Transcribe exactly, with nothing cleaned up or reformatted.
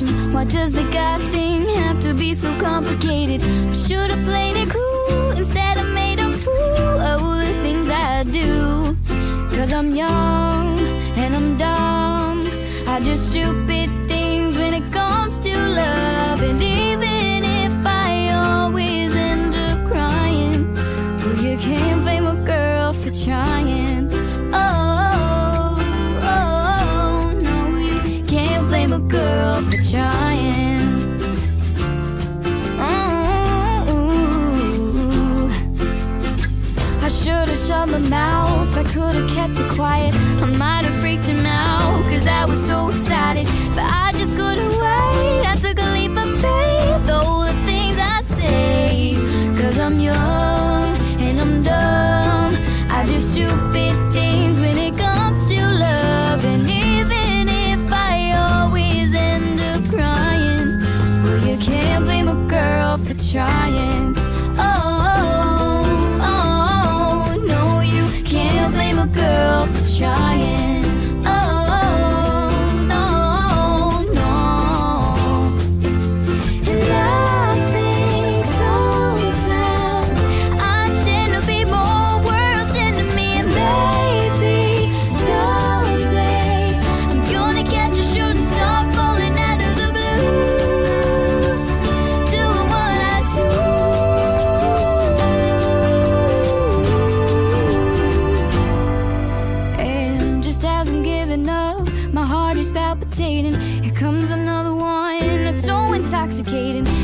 emotion. Why does the God thing have to be so complicated? I should've played it cool, instead I made a fool of the things I do. Cause I'm young and I'm dumb, I do stupid things when it comes to love. And even if I always end up crying, well, you can't blame a girl for trying. Oh, oh, no, you can't blame a girl for trying. I should've shut my mouth, I could've kept it quiet. I might've freaked him out, cause I was so excited. But I just couldn't wait, I took a leap of faith. All the things I say, cause I'm young and I'm dumb, I do stupid things when it comes to love. And even if I always end up crying, well, you can't blame a girl for trying. A girl for trying. Oh, no, no. And I think sometimes I tend to be more worse than me. And maybe someday I'm gonna catch a shooting star falling out of the blue, doing what I do. My heart is palpitating. Here comes another one that's so intoxicating.